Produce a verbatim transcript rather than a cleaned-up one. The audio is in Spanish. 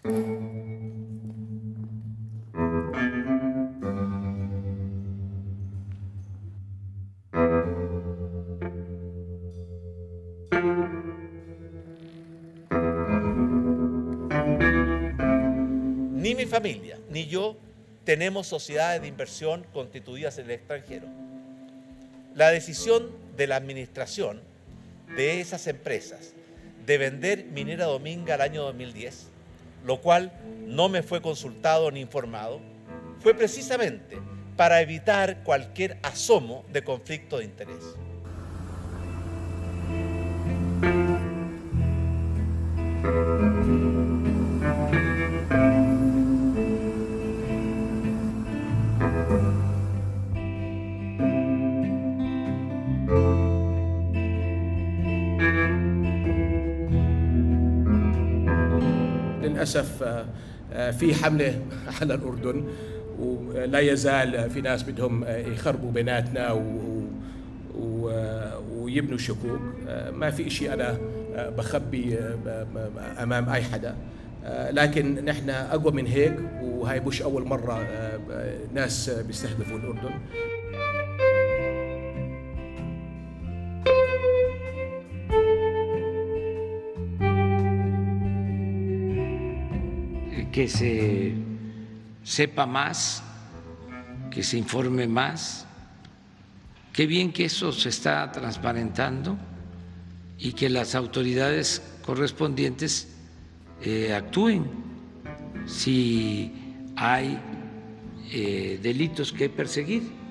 Ni mi familia ni yo tenemos sociedades de inversión constituidas en el extranjero. La decisión de la administración de esas empresas de vender Minera Dominga al año dos mil diez, lo cual no me fue consultado ni informado, fue precisamente para evitar cualquier asomo de conflicto de interés. للأسف في حملة على الأردن ولا يزال في ناس بدهم يخربوا بيناتنا ويبنوا شكوك. ما في شيء أنا بخبي أمام أي حدا، لكن نحن أقوى من هيك، وهي مش أول مرة ناس بيستهدفوا الأردن. Que se sepa más, que se informe más. Qué bien que eso se está transparentando y que las autoridades correspondientes eh, actúen si hay eh, delitos que perseguir.